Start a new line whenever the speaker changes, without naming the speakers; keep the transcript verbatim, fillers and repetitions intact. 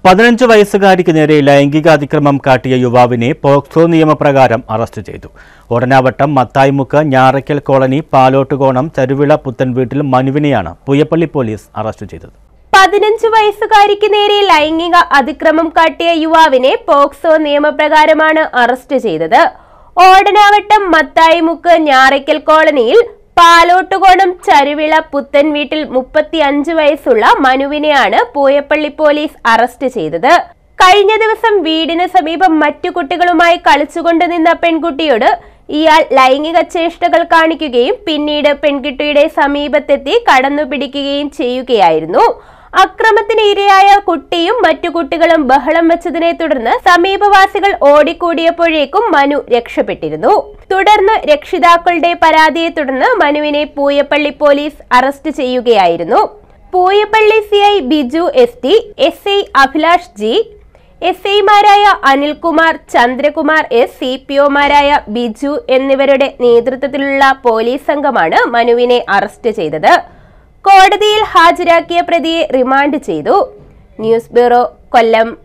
പതിനഞ്ച് വയസ്സുകാരിക്ക് നേരെ ലൈംഗികാതിക്രമം കാട്ടിയ യുവാവിനെ പോക്സോ നിയമപ്രകാരം അറസ്റ്റ് ചെയ്തു. ഓടനാവട്ടം മത്തായിമുക്ക് ഞാറയ്ക്കൽ കോളനി പാലോട്ടുകോണം ചരുവിള പുത്തൻവീട്ടിൽ മനുവിനെയാണ് പൂയപ്പള്ളി പോലീസ് അറസ്റ്റ് ചെയ്തത്.
പതിനഞ്ച് വയസ്സുകാരിക്ക് നേരെ ലൈംഗിക അതിക്രമം കാട്ടിയ യുവാവിനെ പോക്സോ നിയമപ്രകാരമാണ് അറസ്റ്റ് ചെയ്തത്. ഓടനാവട്ടം മത്തായിമുക്ക് ഞാറയ്ക്കൽ കോളനിയിൽ പാലോട്ടുകോണം ചരുവിള പുത്തൻ വീട്ടിൽ മുപ്പത്തി അഞ്ച് വയസ്സുള്ള മനുവിനെയാണ് പൂയപ്പള്ളി പോലീസ് അറസ്റ്റ് ചെയ്തത്. കഴിഞ്ഞ ദിവസം വീടിന് സമീപം മറ്റു കുട്ടികളുമായി കളിച്ചുകൊണ്ട് നിന്ന പെൺകുട്ടിയോട് ഇയാൾ ലൈംഗിക ചേഷ്ടകൾ കാണിക്കുകയും പിന്നീട് പെൺകുട്ടിയുടെ സമീപത്തെത്തി കടന്നുപിടിക്കുകയും ചെയ്യുകയായിരുന്നു. അക്രമത്തിന് ഇരയായ കുട്ടിയും മറ്റു കുട്ടികളും ബഹളം വെച്ചതിനെ തുടർന്ന് സമീപവാസികൾ ഓടിക്കൂടിയപ്പോഴേക്കും മനു രക്ഷപ്പെട്ടിരുന്നു. തുടർന്ന് രക്ഷിതാക്കളുടെ പരാതിയെ തുടർന്ന് മനുവിനെ പൂയപ്പള്ളി പോലീസ് അറസ്റ്റ് ചെയ്യുകയായിരുന്നു. Pooyappally C I Biju S T, S I Abhilash G, S ഐമാരായ Anilkumar, Chandrakumar S, C P ഒമാരായ ബിജു എന്നിവരുടെ നേതൃത്വത്തിലുള്ള പോലീസ് സംഘമാണ് മനുവിനെ അറസ്റ്റ് ചെയ്തത്. കോടതിയിൽ ഹാജരാക്കിയ പ്രതിയെ റിമാൻഡ് ചെയ്തു. ന്യൂസ് ബ്യൂറോ, കൊല്ലം.